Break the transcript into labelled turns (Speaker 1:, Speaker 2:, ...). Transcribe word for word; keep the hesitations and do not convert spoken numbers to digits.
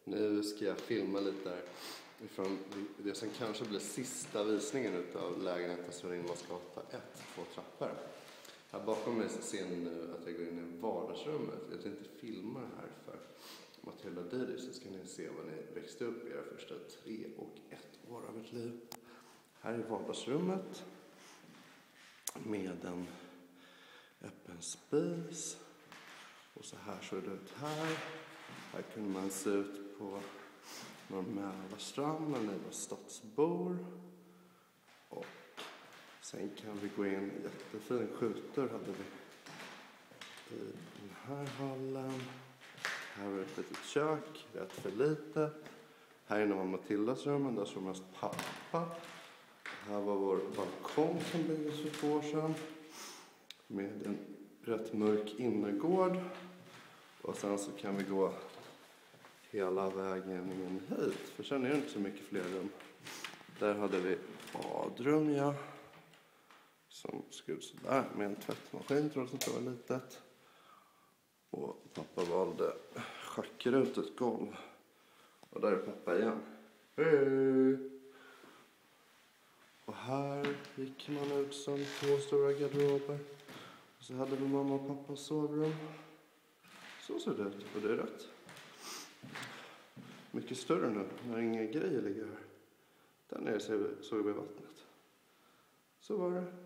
Speaker 1: Nu ska jag filma lite där ifrån det som kanske blir sista visningen av lägenheten Sven-Ingvarsgatan ett, två trappor. Här bakom mig så ser ni nu att jag går in i vardagsrummet. Jag tänkte filma det här för Matilda Diri, så ska ni se vad ni växte upp i era första tre och ett år av ert liv. Här är vardagsrummet med en öppen spis. Och så här såg det ut här. Här kunde man se ut på Norr Mälarstrand, när ni var stadsbor. Och sen kan vi gå in, jättefin skjutdörr hade vi i den här hallen. Här var ett litet kök, rätt för lite. Här inne var Matildas rum, där såg mest pappa. Här var vår balkong som byggdes för två år sedan. Med en rätt mörk innergård. Och sen så kan vi gå hela vägen in hit. För sen är det inte så mycket fler rum. Där hade vi badrum, ja. Som såg ut sådär med en tvättmaskin, trots att det var litet. Och pappa valde schackrutet golv. Och där är pappa igen. Hej! Och här gick man ut som två stora garderober. Och så hade vi mamma och pappas sovrum. Så ser det ut. Och det är rätt mycket större nu när inga grejer ligger här. Där nere såg vi vattnet. Så var det.